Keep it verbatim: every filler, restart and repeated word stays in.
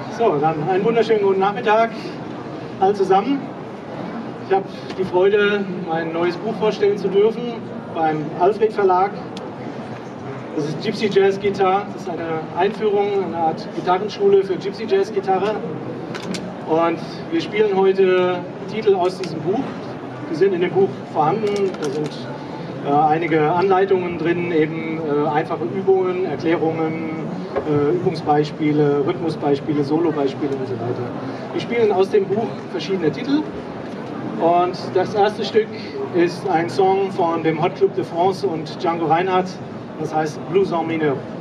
So, dann einen wunderschönen guten Nachmittag alle zusammen. Ich habe die Freude, mein neues Buch vorstellen zu dürfen beim Alfred Verlag. Das ist Gypsy Jazz Guitar. Das ist eine Einführung, eine Art Gitarrenschule für Gypsy Jazz Gitarre. Und wir spielen heute Titel aus diesem Buch. Die sind in dem Buch vorhanden. Da sind äh, einige Anleitungen drin, eben äh, einfache Übungen, Erklärungen, äh, Übungsbeispiele, Rhythmusbeispiele, Solobeispiele und so weiter. Wir spielen aus dem Buch verschiedene Titel. Und das erste Stück ist ein Song von dem Hot Club de France und Django Reinhardt. Das heißt Blues en Mineur.